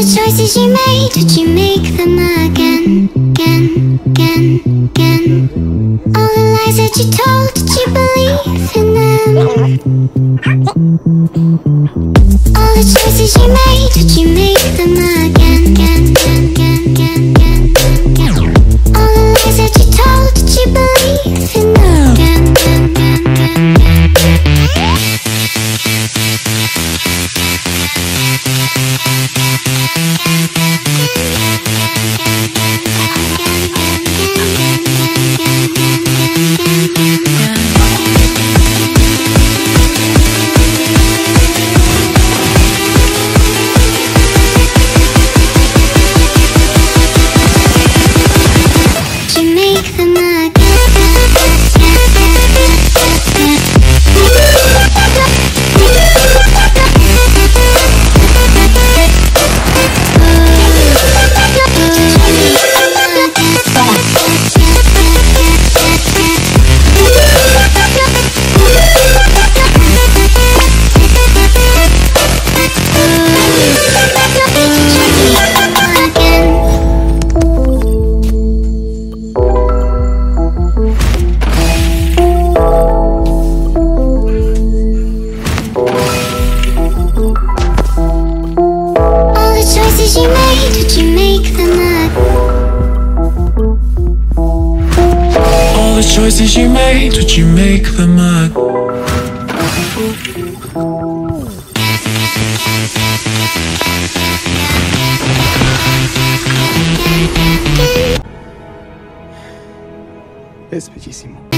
choices you made, would you make them again, again, again, again? All the lies that you told, did you believe in them? All the choices you made, would you make them again, again, again, again, again, again? All the lies that you told, did you believe in them? Again, again, again, again, again. Choices you made, would you make them again? Es bellísimo.